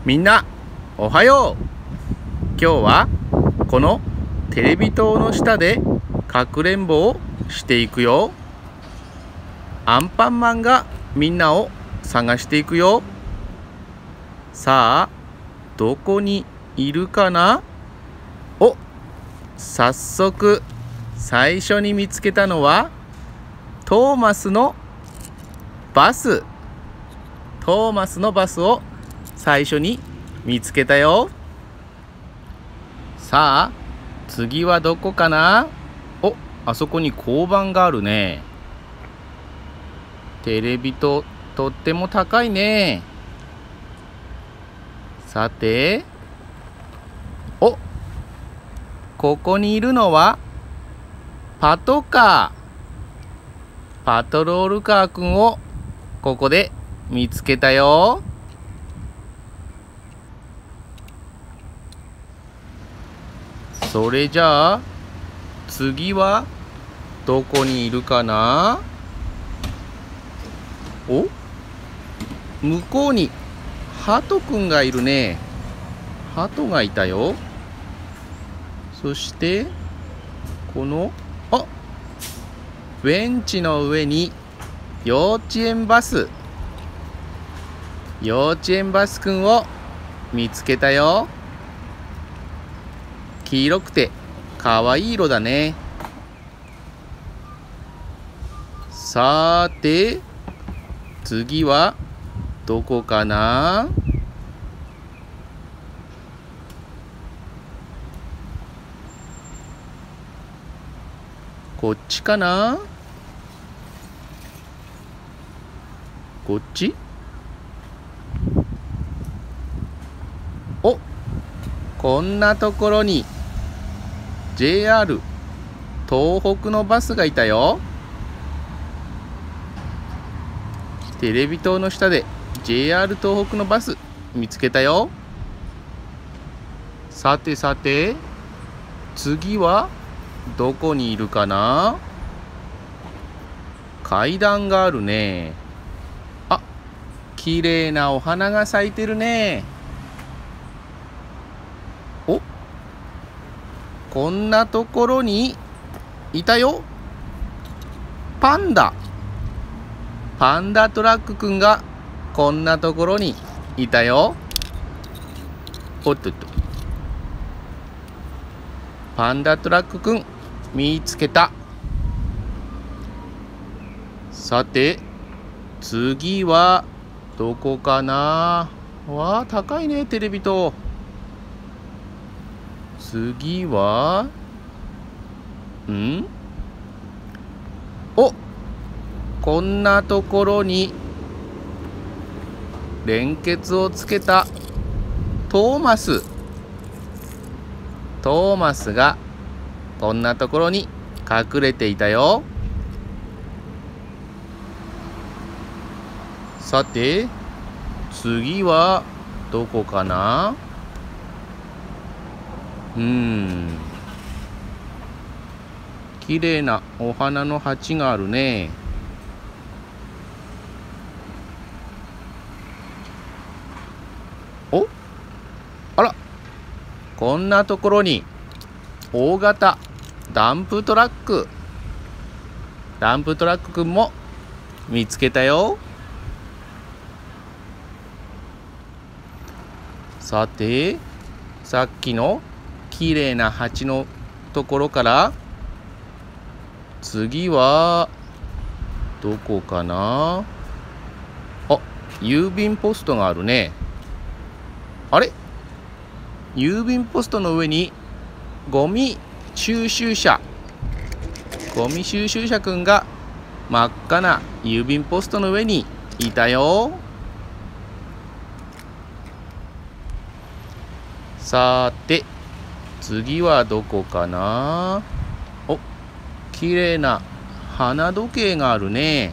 みんなおはよう。今日はこのテレビ塔の下でかくれんぼをしていくよ。アンパンマンがみんなを探していくよ。さあどこにいるかな。早速最初に見つけたのはトーマスのバス。トーマスのバスを最初に見つけたよ。さあ次はどこかな。あそこに交番があるね。テレビ塔とっても高いね。さてここにいるのはパトカー。パトロールカーくんをここで見つけたよ。それじゃあ次はどこにいるかな。向こうにハトくんがいるね。ハトがいたよ。そしてこのベンチの上に幼稚園バスくんを見つけたよ。黄色くてかわいい色だね。さーて次はどこかな。こっちかな。こっち。こんなところに JR 東北のバスがいたよ。テレビ塔の下で JR 東北のバス見つけたよ。さてさて次はどこにいるかな。階段があるね。きれいなお花が咲いてるね。こんなところにいたよ。パンダトラックくんがこんなところにいたよ。パンダトラックくん見つけた。さて次はどこかな。わあ高いねテレビ塔。次はこんなところに連結をつけたトーマスがこんなところに隠れていたよ。さて次はどこかな。きれいなお花の鉢があるね。こんなところに大型ダンプトラックくんも見つけたよ。さてさっきのきれいな鉢のところから次はどこかな。郵便ポストがあるね。郵便ポストの上にゴミ収集車くんが真っ赤な郵便ポストの上にいたよ。さて次はどこかな。きれいな花時計があるね。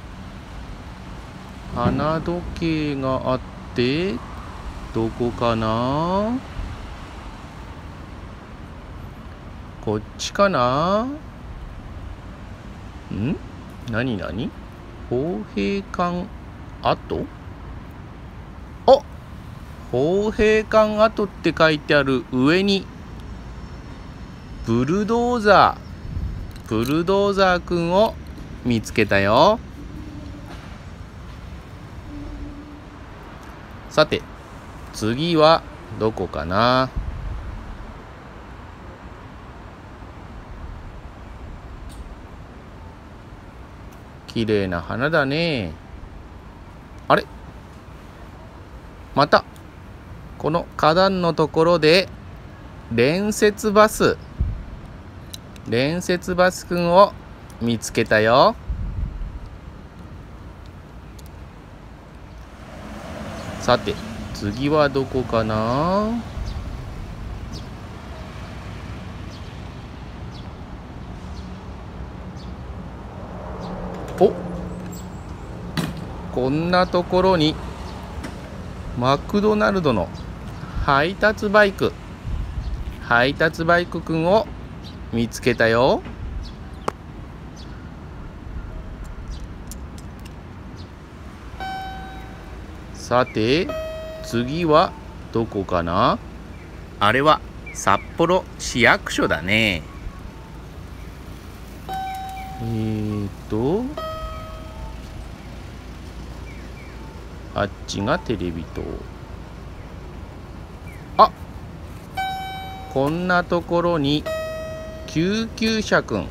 花時計があってどこかな。こっちかな。何歩兵館跡。 豊平館跡って書いてある上にブルドーザーくんを見つけたよ。さて次はどこかな。綺麗な花だね。あれ、またこの花壇のところで連節バスくんを見つけたよ。さて次はどこかな。お、こんなところにマクドナルドの配達バイクくんを見つけたよ。さて次はどこかな。あれは札幌市役所だね。あっちがテレビ塔。あ、こんなところに救急車くん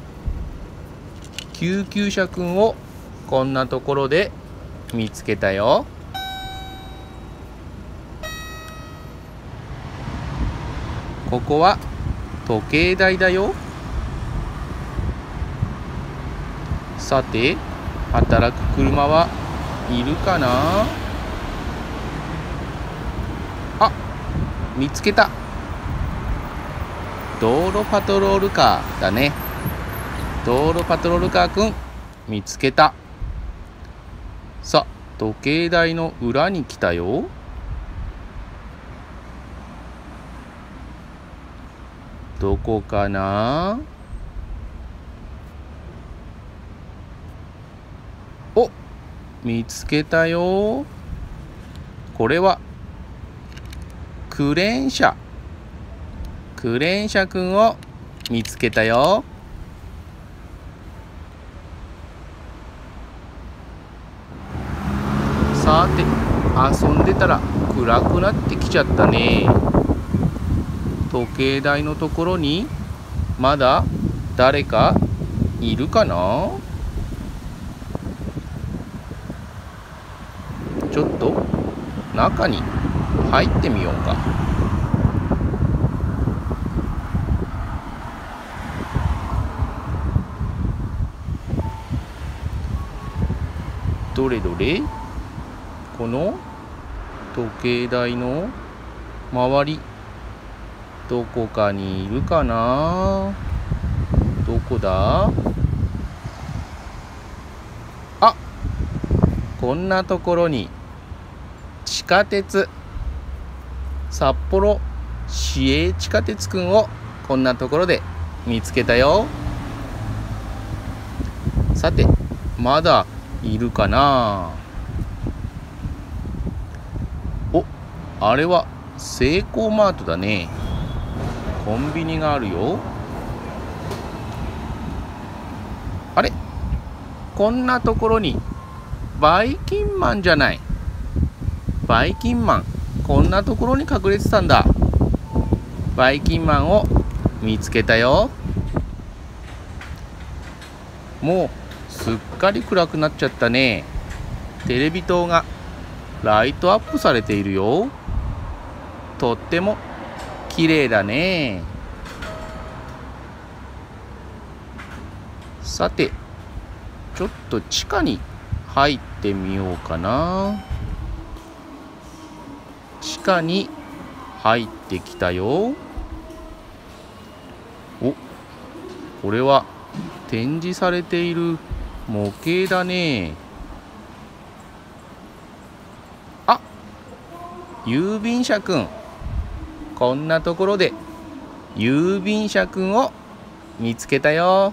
をこんなところで見つけたよ。ここは時計台だよ。さて働く車はいるかな。あ、見つけた。道路パトロールカーだね。道路パトロールカーくん見つけた。さあ時計台の裏に来たよ。どこかな。お、見つけたよ。これはクレーン車くんを見つけたよ。さて遊んでたら暗くなってきちゃったね。時計台のところにまだ誰かいるかな。ちょっと中に入ってみようか。どれどれ、この時計台の周りどこかにいるかな。どこだ。あ、こんなところに地下鉄札幌市営地下鉄くんをこんなところで見つけたよ。さてまだいるかな。お、あれはセイコーマートだね。コンビニがあるよ。あれ、こんなところにバイキンマンじゃない。バイキンマンこんなところに隠れてたんだ。バイキンマンを見つけたよ。もうすっかり暗くなっちゃったね。テレビ塔がライトアップされているよ。とっても綺麗だね。さてちょっと地下に入ってみようかな。地下に入ってきたよ。お、これは展示されている模型だね。あ、郵便車くん。こんなところで郵便車くんを見つけたよ。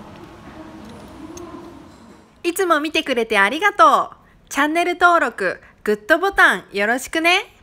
いつも見てくれてありがとう。チャンネル登録、 グッドボタンよろしくね。